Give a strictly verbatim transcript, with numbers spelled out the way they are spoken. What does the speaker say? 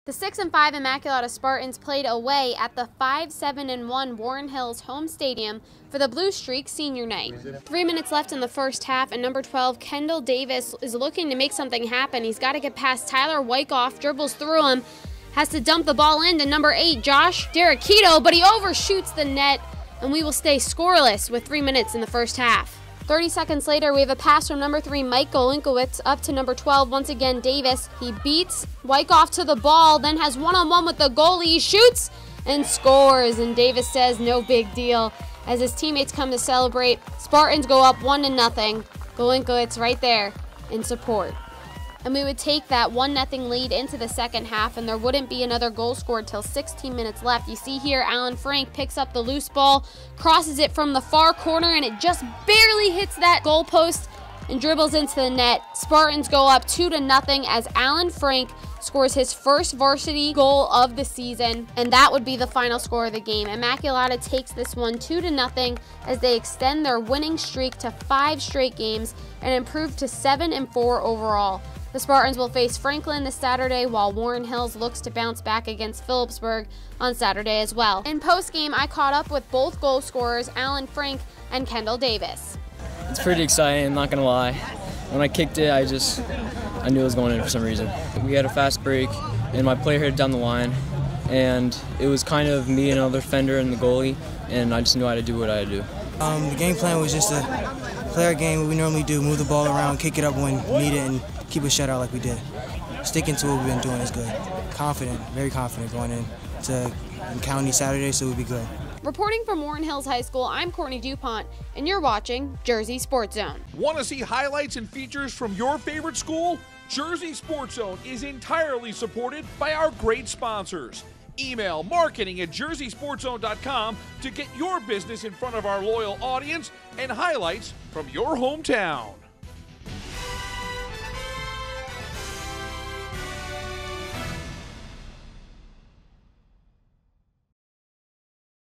The six and five Immaculata Spartans played away at the five seven and one Warren Hills home stadium for the Blue Streak senior night. Three minutes left in the first half, and number twelve, Kendal Davis, is looking to make something happen. He's got to get past Tyler Wyckoff, dribbles through him, has to dump the ball into number eight, Josh Derekito, but he overshoots the net, and we will stay scoreless with three minutes in the first half. thirty seconds later, we have a pass from number three, Mike Golinkowicz, up to number twelve, once again, Davis. He beats Wyckoff to the ball, then has one-on-one with the goalie. He shoots and scores, and Davis says no big deal. As his teammates come to celebrate, Spartans go up one to nothing. Golinkowicz right there in support. And we would take that one nothing lead into the second half, and there wouldn't be another goal scored till sixteen minutes left. You see here, Alan Frank picks up the loose ball, crosses it from the far corner, and it just barely hits that goal post and dribbles into the net. Spartans go up two to nothing as Alan Frank scores his first varsity goal of the season, and that would be the final score of the game. Immaculata takes this one two to nothing as they extend their winning streak to five straight games and improve to seven and four overall. The Spartans will face Franklin this Saturday, while Warren Hills looks to bounce back against Phillipsburg on Saturday as well. In post-game, I caught up with both goal scorers, Alan Frank and Kendal Davis. It's pretty exciting, I'm not going to lie. When I kicked it, I just, I knew it was going in for some reason. We had a fast break, and my player hit it down the line, and it was kind of me and another defender and the goalie, and I just knew how to do what I had to do. Um, the game plan was just to play our game what we normally do, move the ball around, kick it up when needed, and keep a shutout like we did. Sticking to what we've been doing is good. Confident, very confident going in to County Saturday, so we'll be good. Reporting from Warren Hills High School, I'm Courtney DuPont, and you're watching Jersey Sports Zone. Want to see highlights and features from your favorite school? Jersey Sports Zone is entirely supported by our great sponsors. Email marketing at jersey sports zone dot com to get your business in front of our loyal audience and highlights from your hometown.